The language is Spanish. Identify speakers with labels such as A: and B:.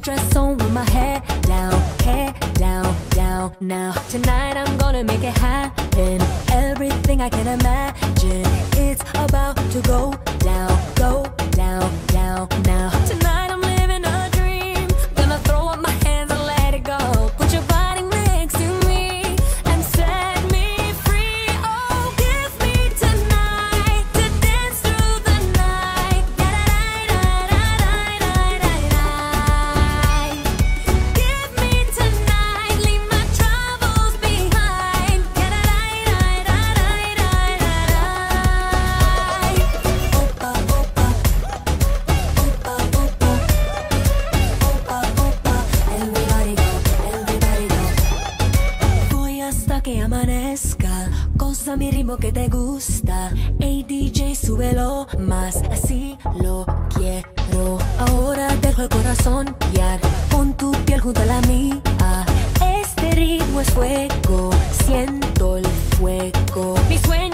A: dress on with my hair down, down. Now tonight I'm gonna make it happen. Everything I can imagine, it's about to go down, now. Tonight I'm living a dream. Gonna throw up my hands and let it go. Put your body next to me and set me free. Oh, give me tonight to dance through the night. Give me tonight, leave my troubles behind. Opa, opa, opa, opa, opa, opa. Everybody go, everybody go. Voy hasta que amanezca. Goza mi ritmo que te gusta. Ey DJ, súbelo más, así lo quiero. Ahora dejo el corazón guiar. Pon tu piel junto a la mía. Este ritmo es fuego, siento el fuego. Mi sueño